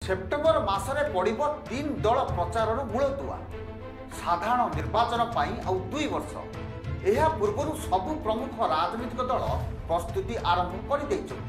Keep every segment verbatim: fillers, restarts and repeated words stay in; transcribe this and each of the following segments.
September मासरे पड़िबो तीन दल प्रचार मूलदुआ साधारण निर्वाचन पाई आउ दुई वर्ष यह पूर्व सबु प्रमुख राजनीतिक दल प्रस्तुति आरंभ कर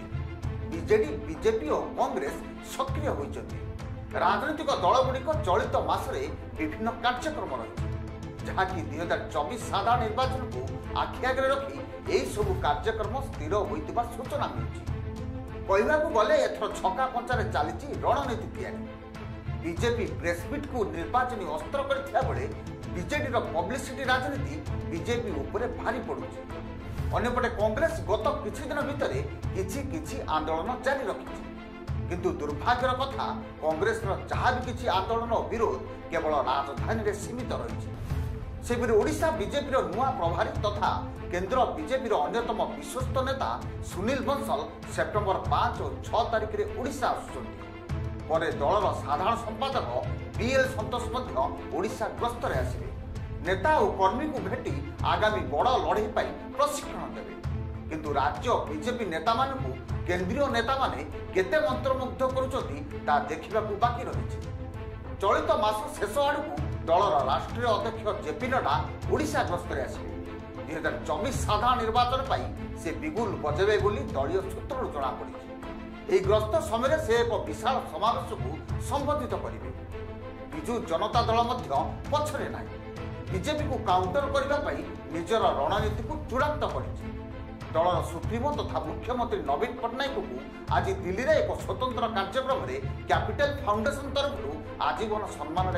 बीजेडी बीजेपी और कांग्रेस सक्रिय होती राजनीतिक दल गुड़िक चलित मासरे विभिन्न कार्यक्रम रही जहाँकि दुई हजार चौबीस साधारण निर्वाचन को आखि आगे रखी यही सबु कार्यक्रम स्थिर होता सूचना मिलूँ कहवाक गले एथर छका पंचारे चली रणनीति तैयारी बीजेपी प्रेसमिट को निर्वाचन अस्त्र करे बीजेडी पब्लिसिटी राजनीति बीजेपी उपरे भारी पड़ुछि अन्यपटे कांग्रेस गत किछि दिन भितर किछि किछि आंदोलन जारी रखिछि किंतु दुर्भाग्यर कथा कांग्रेस जहाँ भी किछि आंदोलन और विरोध केवल राजधानी में सीमित रही सेपरि ओडिशा बीजेपी नुआ प्रभारी तथा केंद्र बीजेपी अन्यतम विश्वस्त नेता सुनील बंसल सेप्टेम्बर पांच और छह तारिख में ओडिशा आसुछन्ति दलर साधारण संपादक बीएल संतोष ओडिशा गस्त रे आसिबे नेता और कर्मी को भेटी आगामी बड़ लड़ई पाई प्रशिक्षण देवे किंतु राज्य बीजेपी नेता मानू केंद्रीय नेता माने केते मंत्रमुग्ध करुछन्ति ता देखिबाकू बाकी रहिछि चलित मास शेष आड़ू दलर राष्ट्रीय अध्यक्ष जेपी नड्डा ओडिशा गस्त रे आसिबे दुई हजार चौबीस साधारण निर्वाचन पाई से बिगुल बजेबे बोली दलीय सूत्रରୁ जଣା पड़ी गस्त समय से एक विशाल समावेश को संबोधित करेंगे बिजु जनता दल पछरे ना बीजेपी को काउंटर करने निजर रणनीति को चूड़ांत कर दलर सुप्रीमो तथा मुख्यमंत्री नवीन पट्टनायक को आज दिल्ली में एक स्वतंत्र कार्यक्रम में कैपिटल फाउंडेशन तरफ आजीवन सम्मान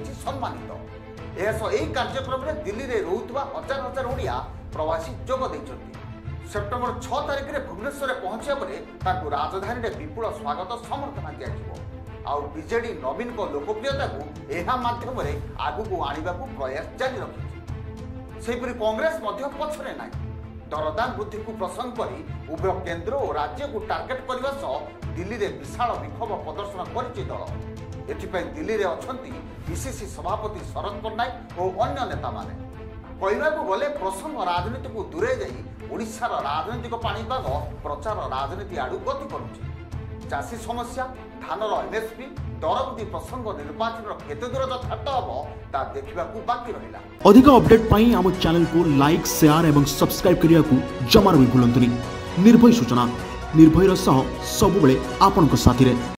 सम्मानित यह कार्यक्रम में दिल्ली में रोकवा हजार हजार ओडिया प्रवासी जोग देइछन्ति सेप्टेम्बर छह तारिख में भुवनेश्वर पहुंचा पर राजधानी में विपुल स्वागत समर्थन दिया बीजेडी नवीन को लोकप्रियता को यह माध्यम आगू आने को प्रयास जारी रखी सेपरि कांग्रेस पछरे ना दरदाम वृद्धि को प्रसंग कर उभय केंद्र और राज्य को टार्गेट करने सह दिल्ली में विशाल विक्षोभ प्रदर्शन कर दल एथिपाई दिल्ली में अछंती पीसीसी सभापति शरद पट्टनायक और अन्य नेता माने कहवाक गले प्रसंग राजनीति को दूरे जाई ओडिशार राजनीतिक पाणीपाग प्रचार राजनीति आड़ू गति करुछि चाषी समस्या धानर एमएसपी दरवृद्धि प्रसंग निर्वाचन केते दूर यथार्थ हम ता देखिबाकू बाकी रहिला अधिक अपडेट पाई हम चैनल को लाइक शेयर एवं सब्सक्राइब करिया को जमार भी भूलंतुनी निर्भय सूचना निर्भयर सह सब बेले आपन को साथी रे।